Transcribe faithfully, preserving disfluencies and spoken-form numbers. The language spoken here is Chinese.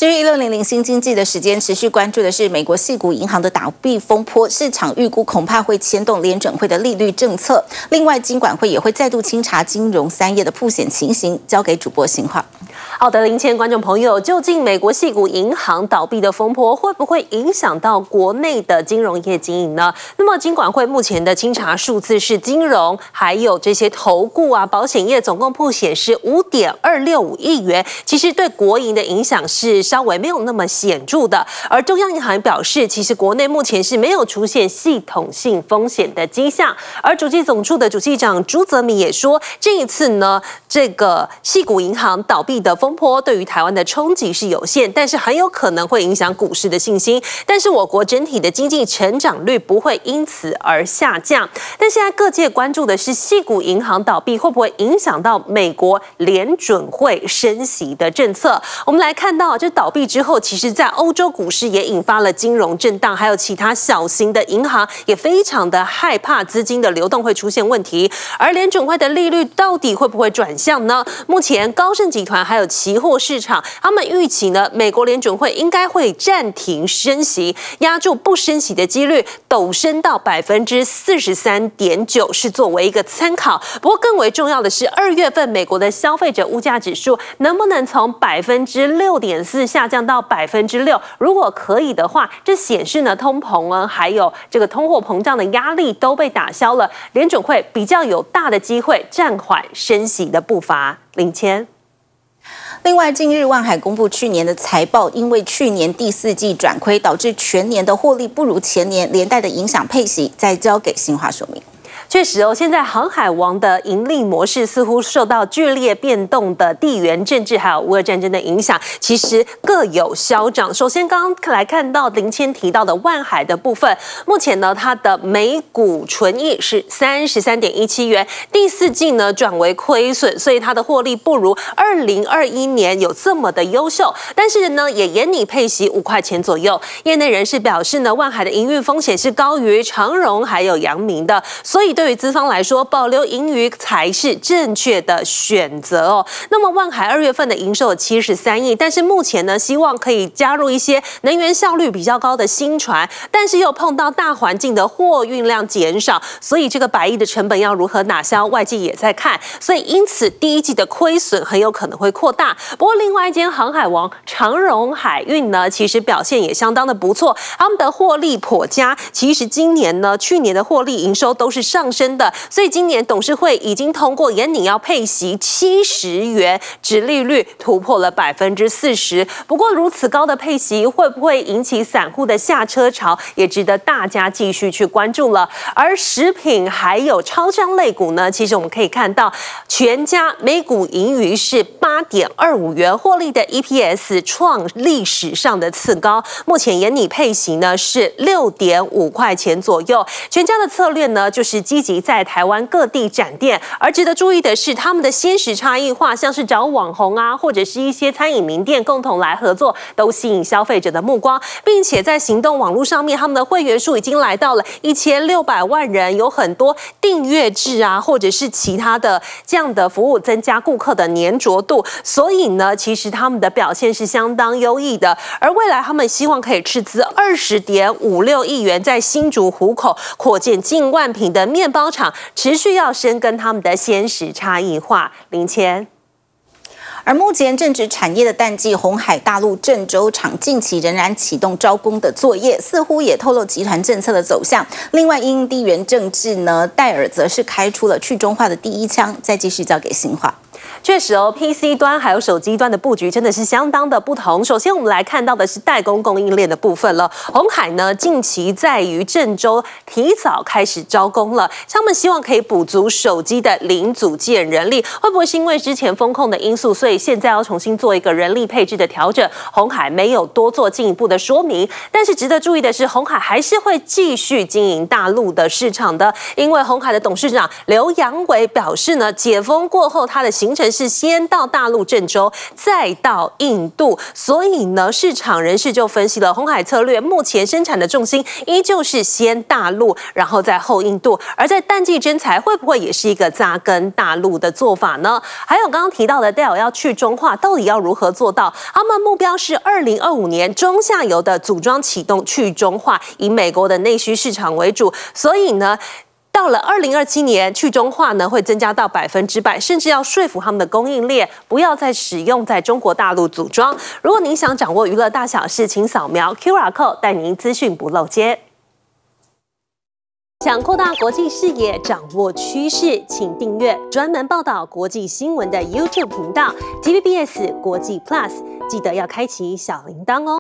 至于一六零零新经济的时间，持续关注的是美国矽谷银行的倒闭风波，市场预估恐怕会牵动联准会的利率政策。另外，金管会也会再度清查金融三业的曝险情形。交给主播新化。 好的，林谦观众朋友，究竟美国矽谷银行倒闭的风波会不会影响到国内的金融业经营呢？那么金管会目前的清查数字是金融还有这些投顾啊、保险业总共曝险是五点二六五亿元，其实对国营的影响是稍微没有那么显著的。而中央银行表示，其实国内目前是没有出现系统性风险的迹象。而主计总处的主计长朱泽民也说，这一次呢，这个矽谷银行倒闭的风波对于台湾的冲击是有限，但是很有可能会影响股市的信心。但是我国整体的经济成长率不会因此而下降。但现在各界关注的是矽谷银行倒闭会不会影响到美国联准会升息的政策？我们来看到，这倒闭之后，其实在欧洲股市也引发了金融震荡，还有其他小型的银行也非常的害怕资金的流动会出现问题。而联准会的利率到底会不会转向呢？目前高盛集团还有期货市场，他们预期呢，美国联准会应该会暂停升息，压住不升息的几率陡升到百分之四十三点九，是作为一个参考。不过更为重要的是，二月份美国的消费者物价指数能不能从百分之六点四下降到百分之六？如果可以的话，这显示呢，通膨呢，还有这个通货膨胀的压力都被打消了，联准会比较有大的机会暂缓升息的步伐。领先。 另外，近日万海公布去年的财报，因为去年第四季转亏，导致全年的获利不如前年，连带的影响配息。再交给新华说明。 确实哦，现在航海王的盈利模式似乎受到剧烈变动的地缘政治还有乌俄战争的影响，其实各有消长。首先，刚刚来看到林谦提到的万海的部分，目前呢，它的每股纯益是三十三点一七元，第四季呢转为亏损，所以它的获利不如二零二一年有这么的优秀。但是呢，也沿你配息五块钱左右。业内人士表示呢，万海的营运风险是高于长荣还有阳明的，所以对于资方来说，保留盈余才是正确的选择哦。那么万海二月份的营收有七十三亿，但是目前呢，希望可以加入一些能源效率比较高的新船，但是又碰到大环境的货运量减少，所以这个百亿的成本要如何拿消，外界也在看，所以因此第一季的亏损很有可能会扩大。不过另外一间航海王长荣海运呢，其实表现也相当的不错，他们的获利颇佳，其实今年呢，去年的获利营收都是上升的，所以今年董事会已经通过沿你要配息七十元，殖利率突破了百分之四十。不过如此高的配息会不会引起散户的下车潮，也值得大家继续去关注了。而食品还有超商类股呢，其实我们可以看到，全家每股盈余是八点二五元，获利的 E P S 创历史上的次高。目前沿你配息呢是六点五块钱左右。全家的策略呢，就是积极在台湾各地展店，而值得注意的是，他们的鲜食差异化，像是找网红啊，或者是一些餐饮名店共同来合作，都吸引消费者的目光，并且在行动网络上面，他们的会员数已经来到了一千六百万人，有很多订阅制啊，或者是其他的这样的服务，增加顾客的粘着度。所以呢，其实他们的表现是相当优异的。而未来他们希望可以斥资二十点五六亿元，在新竹湖口扩建近万坪的面包厂，持续要深耕他们的鲜食差异化。林谦。 而目前正值产业的淡季，鸿海大陆郑州厂近期仍然启动招工的作业，似乎也透露集团政策的走向。另外，因地缘政治呢，戴尔则是开出了去中化的第一枪。再继续交给新华。 确实哦 ，P C 端还有手机端的布局真的是相当的不同。首先，我们来看到的是代工供应链的部分了。鸿海呢，近期在于郑州提早开始招工了，他们希望可以补足手机的零组件人力。会不会是因为之前风控的因素，所以现在要重新做一个人力配置的调整？鸿海没有多做进一步的说明。但是值得注意的是，鸿海还是会继续经营大陆的市场的，因为鸿海的董事长刘扬伟表示呢，解封过后他的行行程是先到大陆郑州，再到印度。所以呢，市场人士就分析了鸿海策略目前生产的重心依旧是先大陆，然后再后印度。而在淡季征才会不会也是一个扎根大陆的做法呢？还有刚刚提到的 Dell 要去中化，到底要如何做到？他们目标是二零二五年中下游的组装启动去中化，以美国的内需市场为主。所以呢，到了二零二七年，去中化呢会增加到百分之百，甚至要说服他们的供应链不要再使用在中国大陆组装。如果您想掌握娱乐大小事，请扫描 Q R code， 带您资讯不漏接。想扩大国际视野，掌握趋势，请订阅专门报道国际新闻的 YouTube 频道 T V B S 国际 Plus， 记得要开启小铃铛哦。